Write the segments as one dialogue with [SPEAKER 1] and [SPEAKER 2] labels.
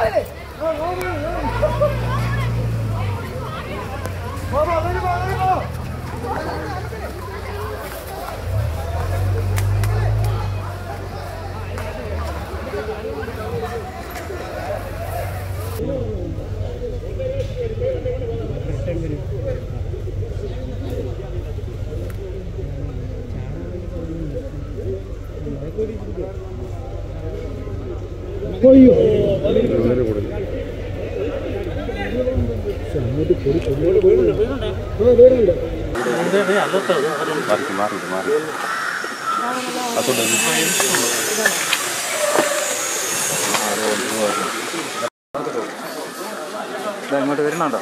[SPEAKER 1] ഇങ്ങോട്ട് വരുന്നുണ്ടോ?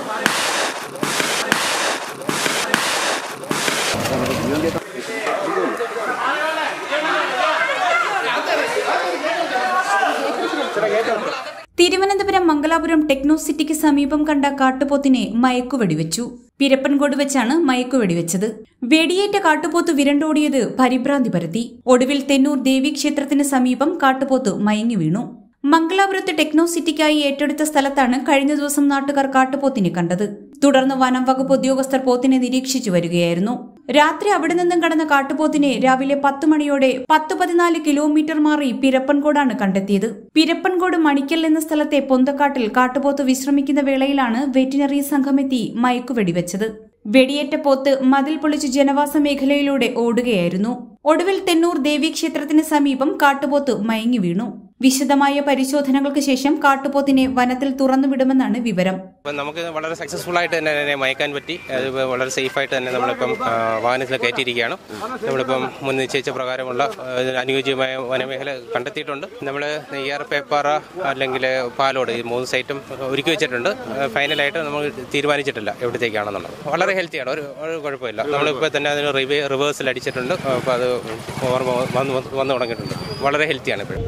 [SPEAKER 2] തിരുവനന്തപുരം മംഗലാപുരം ടെക്നോ സിറ്റിക്ക് സമീപം കണ്ട കാട്ടുപോത്തിനെ മയക്കുവെടിവെച്ചു. പിരപ്പൻകോട് വെച്ചാണ് മയക്കുവെടിവെച്ചത്. വെടിയേറ്റ കാട്ടുപോത്ത് വിരണ്ടോടിയത് പരിഭ്രാന്തി പരത്തി. ഒടുവിൽ തെന്നൂർ ദേവീക്ഷേത്രത്തിന് സമീപം കാട്ടുപോത്ത് മയങ്ങി വീണു. മംഗലാപുരത്ത് ടെക്നോ സിറ്റിക്കായി ഏറ്റെടുത്ത സ്ഥലത്താണ് കഴിഞ്ഞ ദിവസം നാട്ടുകാർ കാട്ടുപോത്തിനെ കണ്ടത്. തുടർന്ന് വനം വകുപ്പ് ഉദ്യോഗസ്ഥർ പോത്തിനെ നിരീക്ഷിച്ചു വരികയായിരുന്നു. രാത്രി അവിടെ നിന്നും കടന്ന കാട്ടുപോത്തിനെ രാവിലെ 10 മണിയോടെ 10-14 കിലോമീറ്റർ മാറി പിരപ്പൻകോടാണ് കണ്ടെത്തിയത്. പിരപ്പൻകോട് മണിക്കൽ എന്ന സ്ഥലത്തെ പൊന്തക്കാട്ടിൽ കാട്ടുപോത്ത് വിശ്രമിക്കുന്ന വേളയിലാണ് വെറ്റിനറി സംഘമെത്തി മയക്കുവെടിവെച്ചത്. വെടിയേറ്റ പോത്ത് മതിൽ പൊളിച്ച് ജനവാസ മേഖലയിലൂടെ ഓടുകയായിരുന്നു. ഒടുവിൽ തെന്നൂർ ദേവീക്ഷേത്രത്തിന് സമീപം കാട്ടുപോത്ത് മയങ്ങി വീണു. വിശദമായ പരിശോധനകൾക്ക് ശേഷം കാട്ടുപോത്തിനെ വനത്തിൽ തുറന്നുവിടുമെന്നാണ് വിവരം.
[SPEAKER 3] നമുക്ക് വളരെ സക്സസ്ഫുൾ ആയിട്ട് തന്നെ മയക്കാൻ പറ്റി. അത് വളരെ സേഫ് ആയിട്ട് തന്നെ നമ്മളിപ്പം വാഹനത്തിൽ കയറ്റിയിരിക്കുകയാണ്. നമ്മളിപ്പം മുൻ നിശ്ചയിച്ച പ്രകാരമുള്ള അനുയോജ്യമായ വനമേഖല കണ്ടെത്തിയിട്ടുണ്ട്. നമ്മൾ നെയ്യാർ, പേപ്പാറ അല്ലെങ്കിൽ പാലോട് ഈ 3 സൈറ്റും ഒരുക്കി വെച്ചിട്ടുണ്ട്. ഫൈനലായിട്ട് നമ്മൾ തീരുമാനിച്ചിട്ടില്ല എവിടത്തേക്കാണെന്നുള്ളത്. വളരെ ഹെൽത്തിയാണ്, ഒരു കുഴപ്പമില്ല. നമ്മളിപ്പോൾ തന്നെ അതിന് റിവേഴ്സിൽ അടിച്ചിട്ടുണ്ട്. അപ്പോൾ അത് വന്നു തുടങ്ങിയിട്ടുണ്ട്. വളരെ ഹെൽത്തിയാണ് ഇപ്പോഴും.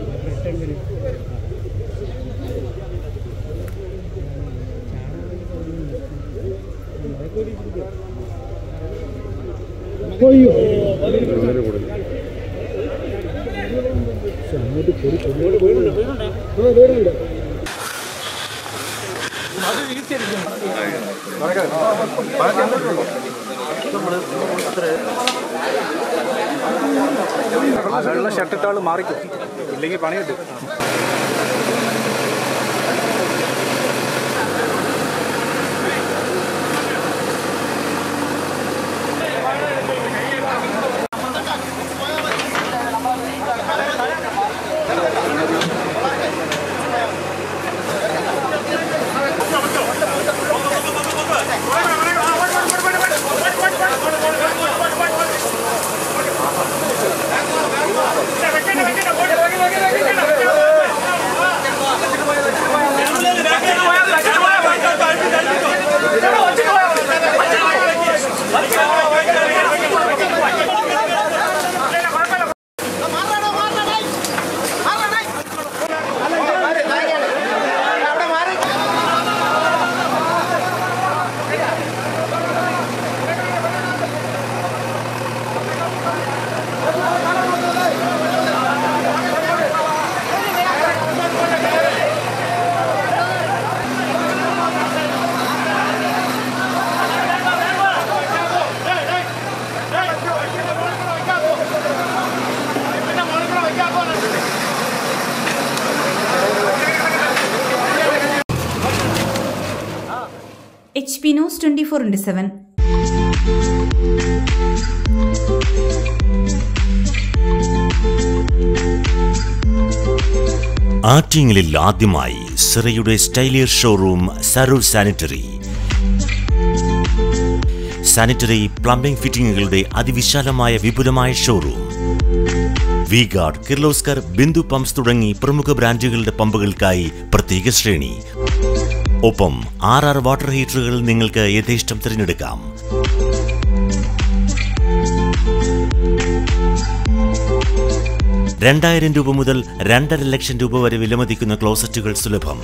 [SPEAKER 1] വെള്ള ഷർട്ടിട്ടാൾ മാറിക്കും, ഇല്ലെങ്കിൽ പണി കിട്ടും.
[SPEAKER 2] HP News 24/7.
[SPEAKER 4] ആറ്റിങ്ങലിൽ ആദ്യമായി സിറയുടെ സ്റ്റൈലിയർ ഷോറൂം സരൂർ സാനിറ്ററി. സാനിറ്ററി പ്ലംബിംഗ് ഫിറ്റിംഗുകളുടെ അതിവിശാലമായ വിപുലമായ showroom. V Guard, Kirloskar, Bindu pumps തുടങ്ങി പ്രമുഖ ബ്രാൻഡുകളുടെ പമ്പുകൾക്കായി പ്രത്യേക ശ്രേണി. ഒപ്പം 6 വാട്ടർ ഹീറ്ററുകൾ നിങ്ങൾക്ക് യഥേഷ്ടം തിരഞ്ഞെടുക്കാം. രൂപ മുതൽ 2.5 ലക്ഷം രൂപ വരെ വിലമതിക്കുന്ന ക്ലോസറ്റുകൾ സുലഭം.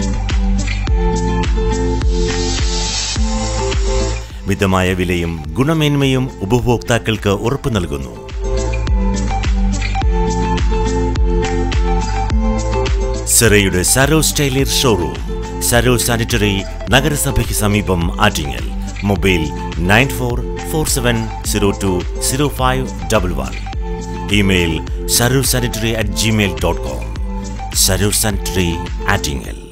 [SPEAKER 4] മിതമായ വിലയും ഗുണമേന്മയും ഉപഭോക്താക്കൾക്ക് ഉറപ്പു നൽകുന്നു. സിറയുടെ Saros tiler showroom, Saros sanitary, നഗരസഭയ്ക്ക് സമീപം, Attingal. Mobile 9447020511. Email sarosanitary@gmail.com. Saros sanitary, Attingal.